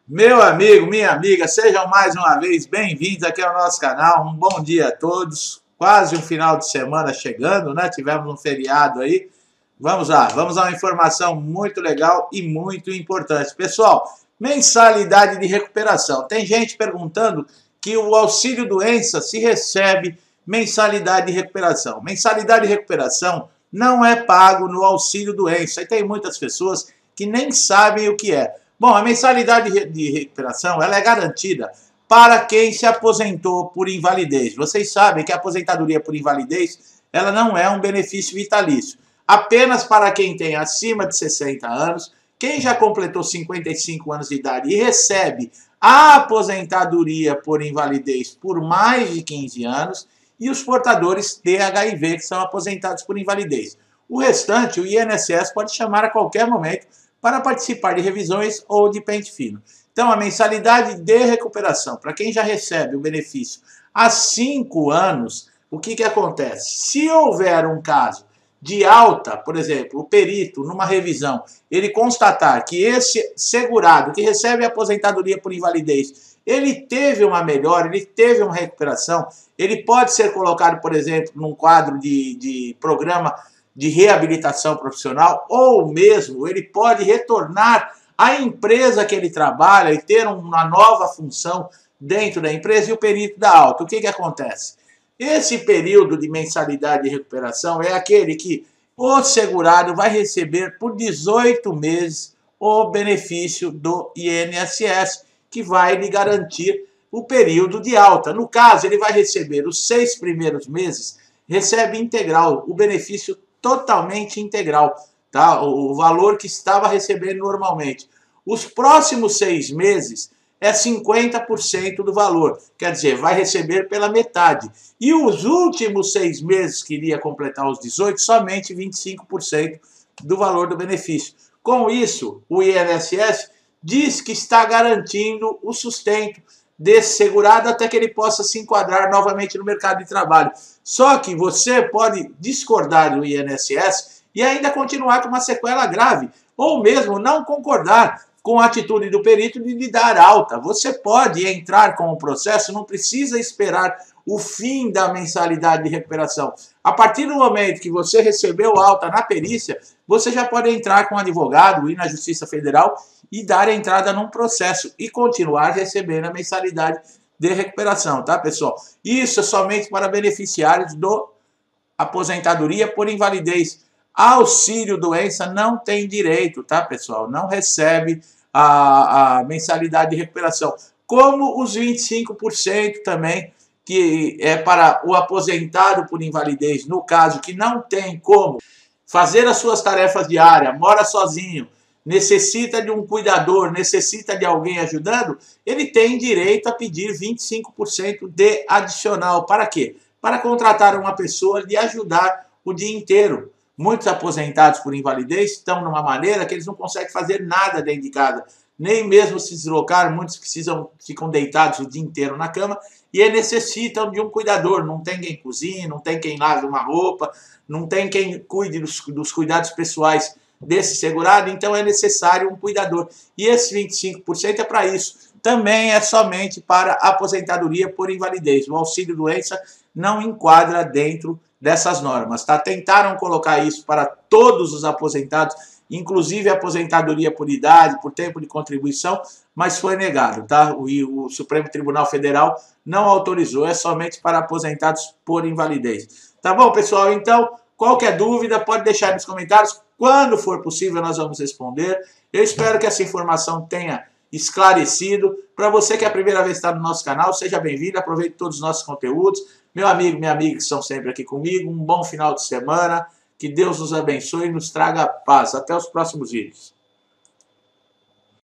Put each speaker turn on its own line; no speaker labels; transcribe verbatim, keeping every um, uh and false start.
Meu amigo, minha amiga, sejam mais uma vez bem-vindos aqui ao nosso canal. Um bom dia a todos. Quase um final de semana chegando, né? Tivemos um feriado aí. Vamos lá, vamos a uma informação muito legal e muito importante. Pessoal, mensalidade de recuperação. Tem gente perguntando que o auxílio doença se recebe mensalidade de recuperação. Mensalidade de recuperação não é pago no auxílio doença. E tem muitas pessoas que nem sabem o que é. Bom, a mensalidade de recuperação ela é garantida para quem se aposentou por invalidez. Vocês sabem que a aposentadoria por invalidez ela não é um benefício vitalício. Apenas para quem tem acima de sessenta anos, quem já completou cinquenta e cinco anos de idade e recebe a aposentadoria por invalidez por mais de quinze anos e os portadores de H I V que são aposentados por invalidez. O restante, o I N S S pode chamar a qualquer momento para participar de revisões ou de pente fino. Então, a mensalidade de recuperação, para quem já recebe o benefício há cinco anos, o que, que acontece? Se houver um caso de alta, por exemplo, o perito, numa revisão, ele constatar que esse segurado que recebe a aposentadoria por invalidez, ele teve uma melhora, ele teve uma recuperação, ele pode ser colocado, por exemplo, num quadro de, de programa de reabilitação profissional, ou mesmo ele pode retornar à empresa que ele trabalha e ter uma nova função dentro da empresa e o perito dá alta. O que, que acontece? Esse período de mensalidade de recuperação é aquele que o segurado vai receber por dezoito meses o benefício do I N S S, que vai lhe garantir o período de alta. No caso, ele vai receber os seis primeiros meses, recebe integral, o benefício totalmente integral, tá? O valor que estava recebendo normalmente. Os próximos seis meses é cinquenta por cento do valor, quer dizer, vai receber pela metade. E os últimos seis meses, que iria completar os dezoito, somente vinte e cinco por cento do valor do benefício. Com isso, o I N S S diz que está garantindo o sustento desse segurado até que ele possa se enquadrar novamente no mercado de trabalho. Só que você pode discordar do I N S S e ainda continuar com uma sequela grave, ou mesmo não concordar com a atitude do perito de lhe dar alta. Você pode entrar com o processo, não precisa esperar o fim da mensalidade de recuperação. A partir do momento que você recebeu alta na perícia, você já pode entrar com o advogado, ir na Justiça Federal e dar entrada num processo e continuar recebendo a mensalidade de recuperação, tá, pessoal? Isso é somente para beneficiários do aposentadoria por invalidez. Auxílio doença não tem direito, tá, pessoal? Não recebe a, a mensalidade de recuperação. Como os vinte e cinco por cento também, que é para o aposentado por invalidez, no caso que não tem como fazer as suas tarefas diárias, mora sozinho, necessita de um cuidador, necessita de alguém ajudando, ele tem direito a pedir vinte e cinco por cento de adicional. Para quê? Para contratar uma pessoa de ajudar o dia inteiro. Muitos aposentados por invalidez estão numa maneira que eles não conseguem fazer nada dentro de casa, nem mesmo se deslocar, muitos precisam, ficam deitados o dia inteiro na cama e necessitam de um cuidador, não tem quem cozinhe, não tem quem lave uma roupa, não tem quem cuide dos, dos cuidados pessoais desse segurado, então é necessário um cuidador. E esse vinte e cinco por cento é para isso. Também é somente para aposentadoria por invalidez. O auxílio doença não enquadra dentro dessas normas, tá? Tentaram colocar isso para todos os aposentados, inclusive a aposentadoria por idade, por tempo de contribuição, mas foi negado, tá? O, o Supremo Tribunal Federal não autorizou, é somente para aposentados por invalidez. Tá bom, pessoal? Então, qualquer dúvida, pode deixar nos comentários. Quando for possível, nós vamos responder. Eu espero que essa informação tenha esclarecido. Para você que é a primeira vez que está no nosso canal, seja bem-vindo, aproveite todos os nossos conteúdos. Meu amigo, minha amiga que estão sempre aqui comigo, um bom final de semana. Que Deus nos abençoe e nos traga paz. Até os próximos vídeos.